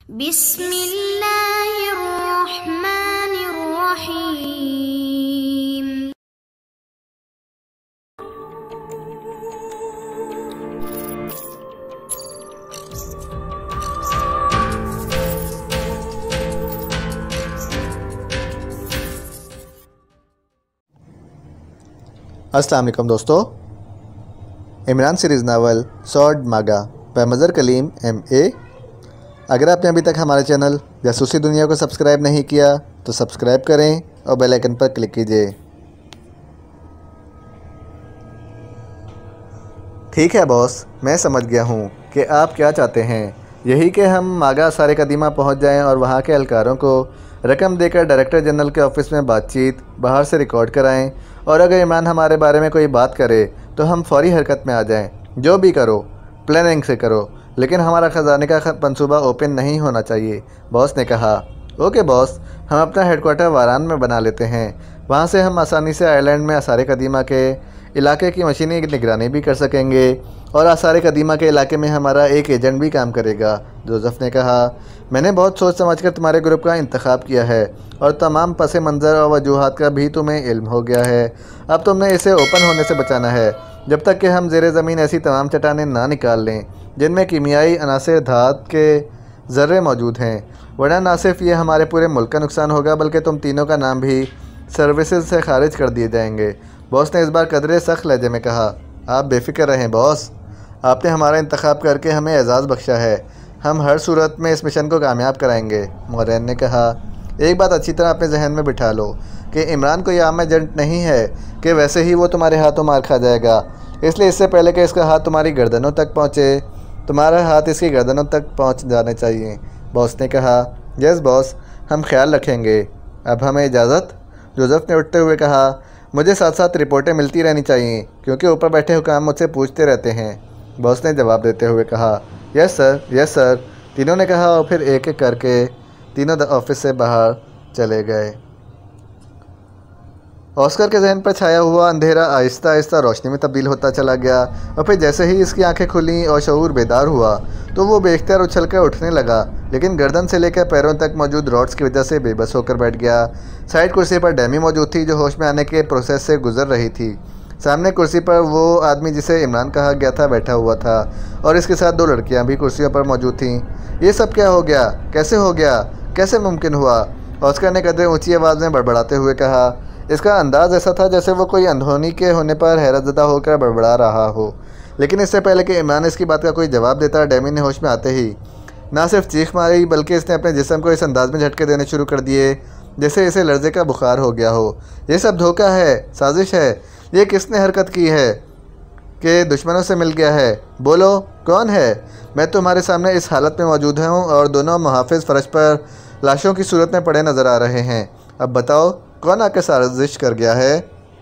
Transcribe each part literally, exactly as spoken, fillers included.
बिस्मिल्लाहिर्रहमानिर्रहीम। अस्सलाम वालेकुम दोस्तों, इमरान सीरीज़ नावल सॉर्ड मागा by Mazhar Kaleem M A. अगर आपने अभी तक हमारे चैनल जासूसी दुनिया को सब्सक्राइब नहीं किया तो सब्सक्राइब करें और बेल आइकन पर क्लिक कीजिए। ठीक है बॉस, मैं समझ गया हूँ कि आप क्या चाहते हैं। यही कि हम मागा सारे कदीमा पहुँच जाएं और वहाँ के एहलकारों को रकम देकर डायरेक्टर जनरल के ऑफ़िस में बातचीत बाहर से रिकॉर्ड कराएं, और अगर इमरान हमारे बारे में कोई बात करे तो हम फौरी हरकत में आ जाएं। जो भी करो प्लानिंग से करो, लेकिन हमारा ख़जाने का मंसूबा ओपन नहीं होना चाहिए, बॉस ने कहा। ओके बॉस, हम अपना हेडक्वार्टर वारान में बना लेते हैं। वहाँ से हम आसानी से आयरलैंड में आसार कदीमा के इलाके की मशीनी निगरानी भी कर सकेंगे, और आसार कदीमा के इलाके में हमारा एक एजेंट भी काम करेगा, जोसेफ ने कहा। मैंने बहुत सोच समझकर तुम्हारे ग्रुप का इंतखाब किया है और तमाम पस मंज़र और वजूहात का भी तुम्हें इल्म हो गया है। अब तुमने इसे ओपन होने से बचाना है जब तक कि हम ज़ेरे ज़मीन ऐसी तमाम चट्टानें ना निकाल लें जिनमें कीमियाई अनासर धात के ज़र्रे मौजूद हैं, वरना ना सिर्फ ये हमारे पूरे मुल्क का नुकसान होगा बल्कि तुम तीनों का नाम भी सर्विसेज से खारिज कर दिए जाएंगे। बॉस ने इस बार कदरे सख्त लहजे में कहा। आप बेफिक्र रहें बॉस, आपने हमारा इंतखाब करके हमें एजाज़ बख्शा है। हम हर सूरत में इस मिशन को कामयाब कराएंगे, मोरैन ने कहा। एक बात अच्छी तरह अपने जहन में बिठा लो कि इमरान कोई आम एजेंट नहीं है कि वैसे ही वो तुम्हारे हाथों मार खा जाएगा। इसलिए इससे पहले कि इसका हाथ तुम्हारी गर्दनों तक पहुँचे, तुम्हारा हाथ इसकी गर्दनों तक पहुँच जाने चाहिए, बॉस ने कहा। यस बॉस, हम ख्याल रखेंगे। अब हमें इजाज़त, जोसेफ ने उठते हुए कहा। मुझे साथ साथ रिपोर्टें मिलती रहनी चाहिए क्योंकि ऊपर बैठे हुकाम मुझसे पूछते रहते हैं, बॉस ने जवाब देते हुए कहा। यस सर, यस सर, तीनों ने कहा और फिर एक एक करके तीनों ऑफिस से बाहर चले गए। ऑस्कर के जहन पर छाया हुआ अंधेरा आहिस्ता आहिस्ता रोशनी में तब्दील होता चला गया, और फिर जैसे ही इसकी आंखें खुलीं और शऊर बेदार हुआ तो वो बेख्तियार उछल कर उठने लगा, लेकिन गर्दन से लेकर पैरों तक मौजूद रॉड्स की वजह से बेबस होकर बैठ गया। साइड कुर्सी पर डैमी मौजूद थी जो होश में आने के प्रोसेस से गुजर रही थी। सामने कुर्सी पर वो आदमी जिसे इमरान कहा गया था बैठा हुआ था, और इसके साथ दो लड़कियां भी कुर्सियों पर मौजूद थीं। ये सब क्या हो गया, कैसे हो गया, कैसे मुमकिन हुआ, ऑस्कर ने कदरे ऊंची आवाज़ में बड़बड़ाते हुए कहा। इसका अंदाज़ ऐसा था जैसे वो कोई अनहोनी के होने पर हैरतज़दा होकर बड़बड़ा रहा हो, लेकिन इससे पहले कि इमरान इसकी बात का कोई जवाब देता, डैमी ने होश में आते ही ना सिर्फ चीख मारी बल्कि इसने अपने जिस्म को इस अंदाज में झटके देने शुरू कर दिए जैसे इसे लर्जे का बुखार हो गया हो। ये सब धोखा है, साजिश है। ये किसने हरकत की है कि दुश्मनों से मिल गया है? बोलो कौन है? मैं तुम्हारे सामने इस हालत में मौजूद हूँ और दोनों मुहाफ़िज़ फ़र्श पर लाशों की सूरत में पड़े नज़र आ रहे हैं। अब बताओ कौन आकर साजिश कर गया है?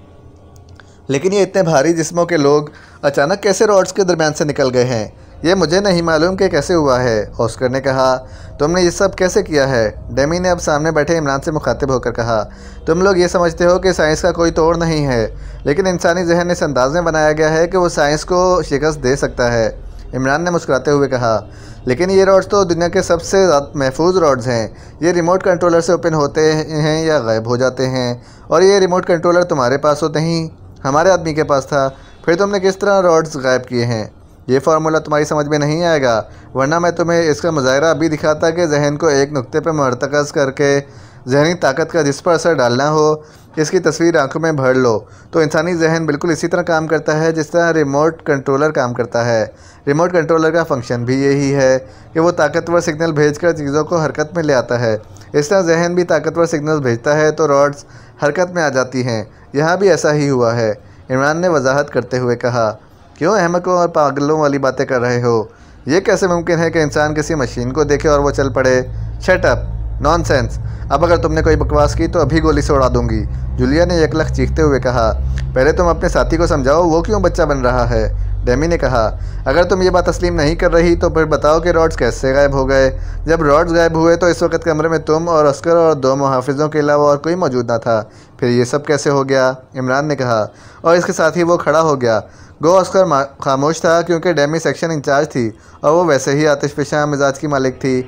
लेकिन ये इतने भारी जिस्मों के लोग अचानक कैसे रॉड्स के दरमियान से निकल गए हैं? ये मुझे नहीं मालूम कि कैसे हुआ है, ऑस्कर ने कहा। तुमने ये सब कैसे किया है? डेमी ने अब सामने बैठे इमरान से मुखातिब होकर कहा। तुम लोग ये समझते हो कि साइंस का कोई तोड़ नहीं है, लेकिन इंसानी जहन इस अंदाज में बनाया गया है कि वो साइंस को शिकस्त दे सकता है, इमरान ने मुस्कुराते हुए कहा। लेकिन ये रॉड्स तो दुनिया के सबसे महफूज रॉड्स हैं। ये रिमोट कंट्रोलर से ओपन होते हैं या गायब हो जाते हैं, और ये रिमोट कंट्रोलर तुम्हारे पास हो नहीं, हमारे आदमी के पास था। फिर तुमने किस तरह रॉड्स गायब किए हैं? ये फार्मूला तुम्हारी समझ में नहीं आएगा, वरना मैं तुम्हें इसका मुजाहिरा अभी दिखाता कि जहन को एक नुक्ते पर मरतकज़ करके जहनी ताकत का जिस पर असर डालना हो, इसकी तस्वीर आंखों में भर लो तो इंसानी जहन बिल्कुल इसी तरह काम करता है जिस तरह रिमोट कंट्रोलर काम करता है। रिमोट कंट्रोलर का फंक्शन भी यही है कि वो ताकतवर सिग्नल भेजकर चीज़ों को हरकत में ले आता है। इस तरह जहन भी ताकतवर सिग्नल भेजता है तो रॉड्स हरकत में आ जाती हैं। यहाँ भी ऐसा ही हुआ है, इमरान ने वजाहत करते हुए कहा। क्यों अहमकों और पागलों वाली बातें कर रहे हो? ये कैसे मुमकिन है कि इंसान किसी मशीन को देखे और वो चल पड़े? Shut up, nonsense. अब अगर तुमने कोई बकवास की तो अभी गोली से उड़ा दूंगी, जूलिया ने यकलख चीखते हुए कहा। पहले तुम अपने साथी को समझाओ वो क्यों बच्चा बन रहा है, डेमी ने कहा। अगर तुम ये बात तस्लीम नहीं कर रही तो फिर बताओ कि रॉड्स कैसे गायब हो गए? जब रॉड्स गायब हुए तो इस वक्त कमरे में तुम और अस्कर और दो मुहाफिजों के अलावा और कोई मौजूद ना था। फिर ये सब कैसे हो गया? इमरान ने कहा, और इसके साथ ही वो खड़ा हो गया। गो अस्कर खामोश था क्योंकि डेमी सेक्शन इंचार्ज थी और वो वैसे ही आतिशफशां मिजाज की मालिक थी।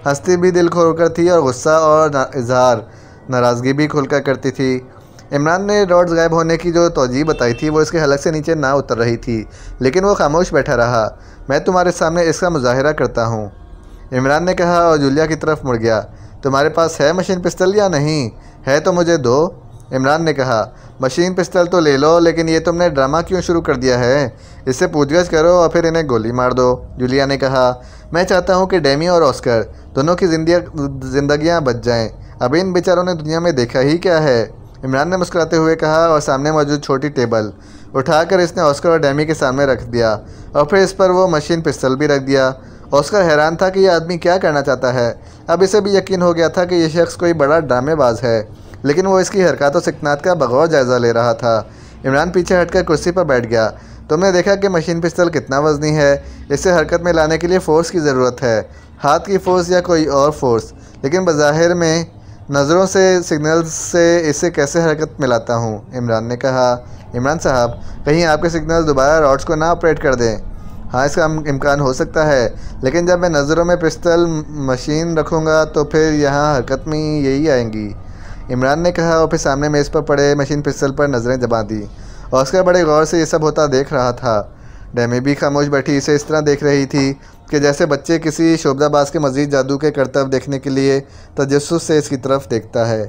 हंसती भी दिल खोलकर थी और गुस्सा और इजहार नाराज़गी भी खुलकर करती थी। इमरान ने रॉड्स गायब होने की जो तौजीह बताई थी वो इसके हलक से नीचे ना उतर रही थी, लेकिन वो खामोश बैठा रहा। मैं तुम्हारे सामने इसका मुजाहिरा करता हूँ, इमरान ने कहा और जूलिया की तरफ मुड़ गया। तुम्हारे पास है मशीन पिस्तल या नहीं? है तो मुझे दो, इमरान ने कहा। मशीन पिस्तल तो ले लो, लेकिन ये तुमने ड्रामा क्यों शुरू कर दिया है? इससे पूछगछ करो और फिर इन्हें गोली मार दो, जूलिया ने कहा। मैं चाहता हूँ कि डेमी और ऑस्कर दोनों की जिंदगियाँ बच जाएं। अभी इन बेचारों ने दुनिया में देखा ही क्या है, इमरान ने मुस्कुराते हुए कहा और सामने मौजूद छोटी टेबल उठाकर इसने ऑस्कर और डेमी के सामने रख दिया और फिर इस पर वो मशीन पिस्तल भी रख दिया। ऑस्कर हैरान था कि यह आदमी क्या करना चाहता है। अब इसे भी यकीन हो गया था कि यह शख्स कोई बड़ा ड्रामेबाज है, लेकिन वो इसकी हरकत और सिकनात का बगौर जायज़ा ले रहा था। इमरान पीछे हटकर कुर्सी पर बैठ गया। तुमने देखा कि मशीन पिस्तल कितना वज़नी है? इसे हरकत में लाने के लिए फ़ोर्स की ज़रूरत है, हाथ की फ़ोर्स या कोई और फोर्स, लेकिन बज़ाहिर में नज़रों से सिग्नल्स से इसे कैसे हरकत में लाता हूँ, इमरान ने कहा। इमरान साहब, कहीं आपके सिग्नल दोबारा रॉड्स को ना ऑपरेट कर दें। हाँ, इसका इम्कान हो सकता है, लेकिन जब मैं नज़रों में पिस्तल मशीन रखूँगा तो फिर यहाँ हरकत में यही आएंगी, इमरान ने कहा और फिर सामने मेज़ पर पड़े मशीन पिस्तल पर नज़रें जमा दी। ऑस्कर बड़े गौर से ये सब होता देख रहा था। डेमी भी खामोश बैठी इसे इस तरह देख रही थी कि जैसे बच्चे किसी शोबदाबाज के मज़ीद जादू के करतब देखने के लिए तजस्सुस से इसकी तरफ देखता है।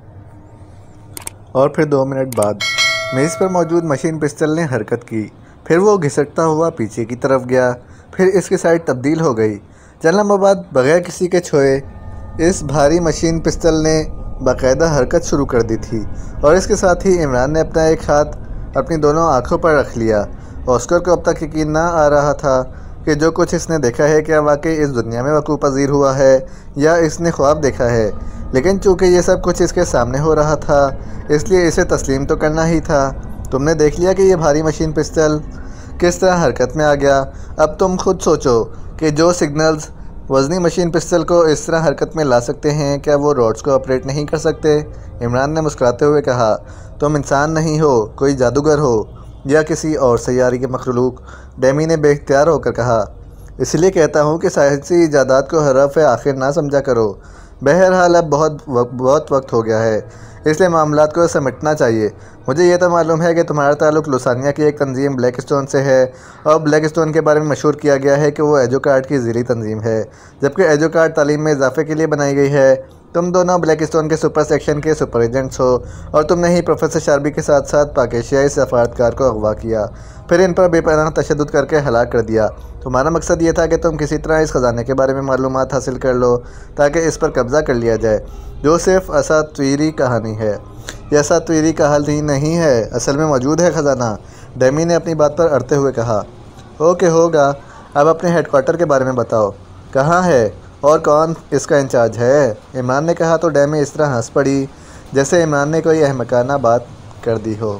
और फिर दो मिनट बाद मेज़ पर मौजूद मशीन पिस्तल ने हरकत की। फिर वो घिसटता हुआ पीछे की तरफ गया, फिर इसकी साइड तब्दील हो गई। चंद लम्हों बाद बगैर किसी के छुए इस भारी मशीन पिस्तल ने बाकायदा हरकत शुरू कर दी थी और इसके साथ ही इमरान ने अपना एक हाथ अपनी दोनों आँखों पर रख लिया। ऑस्कर को अब तक यकीन ना आ रहा था कि जो कुछ इसने देखा है क्या वाकई इस दुनिया में वक़ूफ़ पज़ीर हुआ है या इसने ख्वाब देखा है, लेकिन चूँकि ये सब कुछ इसके सामने हो रहा था इसलिए इसे तस्लीम तो करना ही था। तुमने देख लिया कि ये भारी मशीन पिस्तल किस तरह हरकत में आ गया। अब तुम खुद सोचो कि जो सिग्नल्स वज़नी मशीन पिस्तल को इस तरह हरकत में ला सकते हैं, क्या वो रॉड्स को ऑपरेट नहीं कर सकते? इमरान ने मुस्कुराते हुए कहा। तुम इंसान नहीं हो, कोई जादूगर हो या किसी और सैयारी के मखलूक, डेमी ने बेख्तियार होकर कहा। इसलिए कहता हूँ कि साइंसी इजादात को हरफ आखिर ना समझा करो। बहरहाल अब बहुत वक्त बहुत वक्त हो गया है, इसलिए मामलात को समेटना चाहिए। मुझे ये तो मालूम है कि तुम्हारा ताल्लुक़ लुसानिया की एक तंजीम ब्लैक स्टोन से है और ब्लैक स्टोन के बारे में मशहूर किया गया है कि वो एजोकार्ड की ज़िली तंजीम है, जबकि एजोकार्ड तालीम में इजाफे के लिए बनाई गई है। तुम दोनों ब्लैक स्टोन के सुपर सेक्शन के सुपर एजेंट्स हो और तुमने ही प्रोफेसर शार्बी के साथ साथ पाकिस्तानी सफारतकार को अगवा किया, फिर इन पर बेपनाह तशद्दुद करके हलाक कर दिया। तुम्हारा मकसद ये था कि तुम किसी तरह इस ख़जाने के बारे में मालूमात हासिल कर लो ताकि इस पर कब्ज़ा कर लिया जाए, जो सिर्फ असातीरी कहानी है। यह असातीरी कहानी नहीं है, असल में मौजूद है ख़जाना, डेमी ने अपनी बात पर अड़ते हुए कहा। ओके, होगा। अब अपने हेडक्वार्टर के बारे में बताओ, कहाँ है और कौन इसका इंचार्ज है? इमरान ने कहा तो डेमी इस तरह हंस पड़ी जैसे इमरान ने कोई अहमकाना बात कर दी हो।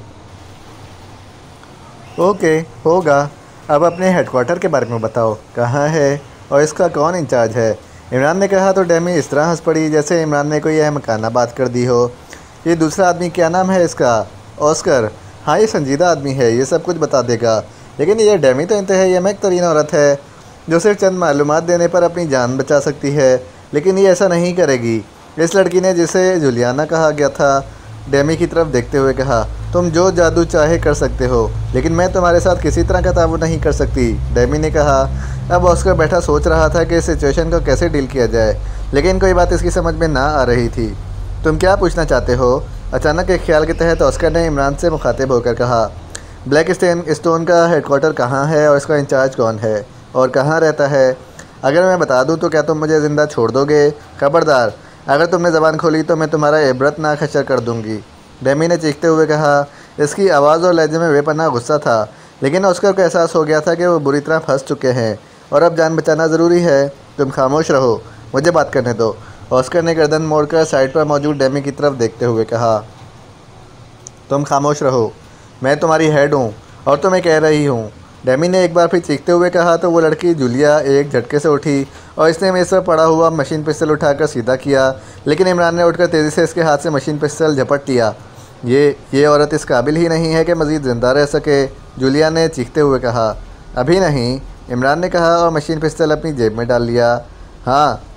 ओके, होगा। अब अपने हेडक्वार्टर के बारे में बताओ, कहाँ है और इसका कौन इंचार्ज है? इमरान ने कहा तो डेमी इस तरह हंस पड़ी जैसे इमरान ने कोई अहमकाना बात कर दी हो। ये दूसरा आदमी क्या नाम है इसका? ऑस्कर। हाँ, ये संजीदा आदमी है, ये सब कुछ बता देगा, लेकिन ये डेमी तो इंतहाई यमक तरीन औरत है जो सिर्फ चंद मालूमात देने पर अपनी जान बचा सकती है, लेकिन ये ऐसा नहीं करेगी। इस लड़की ने जिसे जुलियाना कहा गया था, डेमी की तरफ देखते हुए कहा। तुम जो जादू चाहे कर सकते हो, लेकिन मैं तुम्हारे साथ किसी तरह का ताउन नहीं कर सकती, डेमी ने कहा। अब ऑस्कर बैठा सोच रहा था कि इस सिचुएशन को कैसे डील किया जाए, लेकिन कोई बात इसकी समझ में ना आ रही थी। तुम क्या पूछना चाहते हो? अचानक एक ख्याल के तहत ऑस्कर ने इमरान से मुखातिब होकर कहा। ब्लैक स्टोन का हेडक्वार्टर कहाँ है और इसका इंचार्ज कौन है और कहाँ रहता है? अगर मैं बता दूं तो क्या तुम मुझे ज़िंदा छोड़ दोगे? खबरदार, अगर तुमने ज़बान खोली तो मैं तुम्हारा इबरतनाक हशर कर दूंगी, डेमी ने चीखते हुए कहा। इसकी आवाज़ और लहजे में बेपनाह गुस्सा था, लेकिन ऑस्कर को एहसास हो गया था कि वो बुरी तरह फंस चुके हैं और अब जान बचाना ज़रूरी है। तुम खामोश रहो, मुझे बात करने दो, ऑस्कर ने गर्दन मोड़कर साइड पर मौजूद डेमी की तरफ देखते हुए कहा। तुम खामोश रहो, मैं तुम्हारी हेड हूँ और तुम्हें कह रही हूँ, डेमी ने एक बार फिर चीखते हुए कहा। तो वो लड़की जूलिया एक झटके से उठी और इसने मेज़ पर पड़ा हुआ मशीन पिस्तल उठाकर सीधा किया, लेकिन इमरान ने उठकर तेज़ी से इसके हाथ से मशीन पिस्तल झपट लिया। ये ये औरत इस काबिल ही नहीं है कि मज़ीद ज़िंदा रह सके, जूलिया ने चीखते हुए कहा। अभी नहीं, इमरान ने कहा और मशीन पिस्तल अपनी जेब में डाल लिया। हाँ,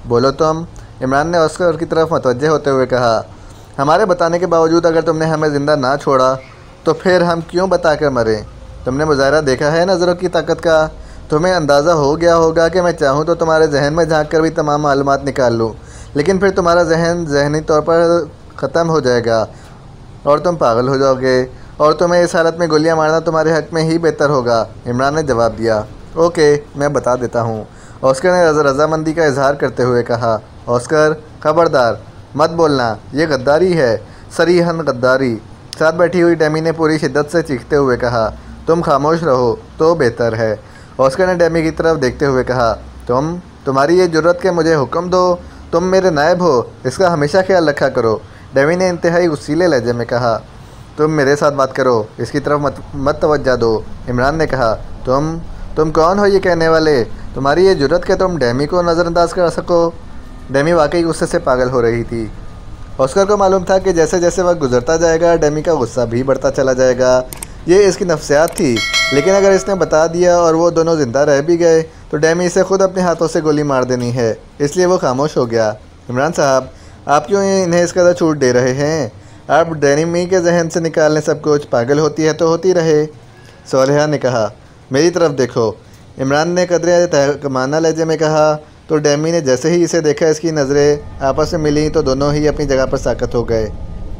बोलो तुम। इमरान ने ऑस्कर की तरफ मतवज्जे होते हुए कहा। हमारे बताने के बावजूद अगर तुमने हमें ज़िंदा ना छोड़ा तो फिर हम क्यों बता कर मरें? तुमने मुजाहरा देखा है नज़रों की ताकत का। तुम्हें अंदाज़ा हो गया होगा कि मैं चाहूँ तो तुम्हारे जहन में झांक कर भी तमाम मालूमात निकाल लूँ, लेकिन फिर तुम्हारा जहन जहनी तौर पर ख़त्म हो जाएगा और तुम पागल हो जाओगे, और तुम्हें इस हालत में गोलियां मारना तुम्हारे हक़ में ही बेहतर होगा। इमरान ने जवाब दिया। ओके, मैं बता देता हूँ, ऑस्कर ने रज़ा रज़ामंदी का इजहार करते हुए कहा। ऑस्कर, खबरदार मत बोलना, ये गद्दारी है, सरीहन गद्दारी। साथ बैठी हुई डेमी ने पूरी शिद्दत से चीखते हुए कहा। तुम खामोश रहो तो बेहतर है। ऑस्कर ने डेमी की तरफ देखते हुए कहा। तुम तुम्हारी ये जुर्रत के मुझे हुक्म दो, तुम मेरे नायब हो, इसका हमेशा ख्याल रखा करो। डेमी ने इंतहाई गुस्सीले लहजे में कहा। तुम मेरे साथ बात करो, इसकी तरफ मत मत तवज्जो दो। इमरान ने कहा। तुम तुम कौन हो ये कहने वाले? तुम्हारी ये जुर्रत कि तुम डेमी को नज़रअंदाज कर सको? डेमी वाकई गुस्से से पागल हो रही थी। ऑस्कर को मालूम था कि जैसे जैसे वक्त गुजरता जाएगा डेमी का गुस्सा भी बढ़ता चला जाएगा। ये इसकी नफ्सियात थी, लेकिन अगर इसने बता दिया और वो दोनों ज़िंदा रह भी गए तो डेमी इसे खुद अपने हाथों से गोली मार देनी है, इसलिए वो खामोश हो गया। इमरान साहब, आप क्यों इन्हें इस कदर छूट दे रहे हैं? आप डेमी के जहन से निकालने सब कुछ, पागल होती है तो होती रहे। सोलेहा ने कहा। मेरी तरफ देखो, इमरान ने कदरे तहकमाना लहजे में कहा। तो डेमी ने जैसे ही इसे देखा, इसकी नज़रें आपस में मिली तो दोनों ही अपनी जगह पर साकत हो गए।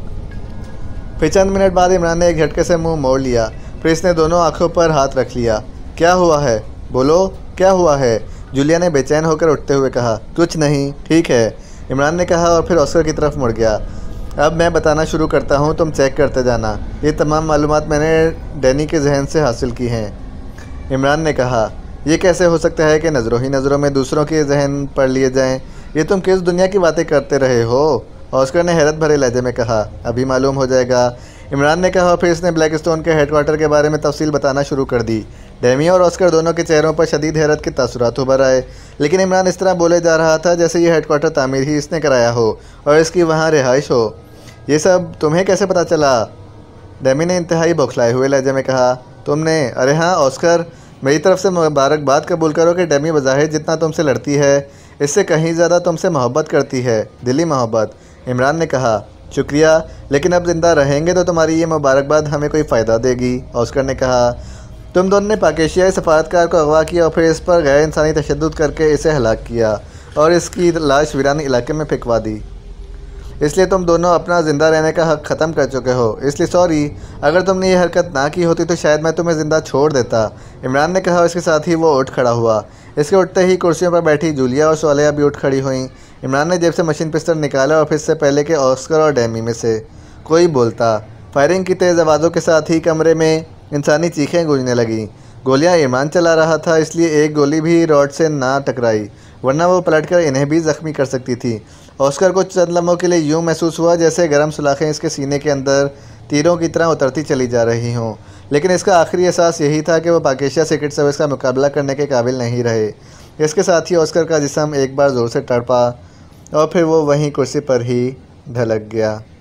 फिर चंद मिनट बाद इमरान ने एक झटके से मुंह मोड़ लिया, फिर इसने दोनों आंखों पर हाथ रख लिया। क्या हुआ है? बोलो, क्या हुआ है? जूलिया ने बेचैन होकर उठते हुए कहा। कुछ नहीं, ठीक है, इमरान ने कहा और फिर ऑस्कर की तरफ मुड़ गया। अब मैं बताना शुरू करता हूँ, तुम चेक करते जाना। ये तमाम मालूमात मैंने डैनी के जहन से हासिल की हैं। इमरान ने कहा। ये कैसे हो सकता है कि नज़रों ही नज़रों में दूसरों के जहन पढ़ लिए जाएं? ये तुम किस दुनिया की बातें करते रहे हो? ऑस्कर ने हैरत भरे लहजे में कहा। अभी मालूम हो जाएगा, इमरान ने कहा। फिर इसने ब्लैक स्टोन के हेडक्वार्टर के बारे में तफसील बताना शुरू कर दी। डेमी और ऑस्कर दोनों के चेहरों पर शदीद हैरत के तासुरात उभर आए, लेकिन इमरान इस तरह बोले जा रहा था जैसे ये हेडक्वार्टर तामीर ही इसने कराया हो और इसकी वहाँ रिहाइश हो। ये सब तुम्हें कैसे पता चला? डेमी ने इंतहाई बौखलाए हुए लहजे में कहा। तुमने? अरे हाँ ऑस्कर, मेरी तरफ से मुबारकबाद कबूल करो कि डेमी बज़ाहिर जितना तुमसे लड़ती है, इससे कहीं ज़्यादा तुमसे मोहब्बत करती है, दिली मोहब्बत। इमरान ने कहा। शुक्रिया, लेकिन अब ज़िंदा रहेंगे तो तुम्हारी ये मुबारकबाद हमें कोई फ़ायदा देगी। ऑस्कर ने कहा। तुम दोनों ने पाकिस्तानी सफारतकार को अगवा किया और फिर इस पर गैर इंसानी तशद्दुद करके इसे हलाक किया और इसकी लाश वीरान इलाके में फेंकवा दी। इसलिए तुम दोनों अपना ज़िंदा रहने का हक़ ख़त्म कर चुके हो, इसलिए सॉरी। अगर तुमने ये हरकत ना की होती तो शायद मैं तुम्हें ज़िंदा छोड़ देता। इमरान ने कहा। इसके साथ ही वो उठ खड़ा हुआ। इसके उठते ही कुर्सियों पर बैठी जूलिया और सोलेहा भी उठ खड़ी हुईं। इमरान ने जेब से मशीन पिस्टल निकाला और फिर से पहले के ऑस्कर और डेमी में से कोई बोलता। फायरिंग की तेज़ आवाज़ों के साथ ही कमरे में इंसानी चीखें गूंजने लगीं। गोलियां इमरान चला रहा था, इसलिए एक गोली भी रॉड से ना टकराई, वरना वो पलटकर इन्हें भी ज़ख्मी कर सकती थी। ऑस्कर को चंद लम्हों के लिए यूँ महसूस हुआ जैसे गर्म सुलाखें इसके सीने के अंदर तीरों की तरह उतरती चली जा रही हों, लेकिन इसका आखिरी एहसास यही था कि वह पाकिस्तान सीक्रेट सर्विस का मुकाबला करने के काबिल नहीं रहे। इसके साथ ही ऑस्कर का जिस्म एक बार ज़ोर से तड़पा और फिर वो वहीं कुर्सी पर ही ढलक गया।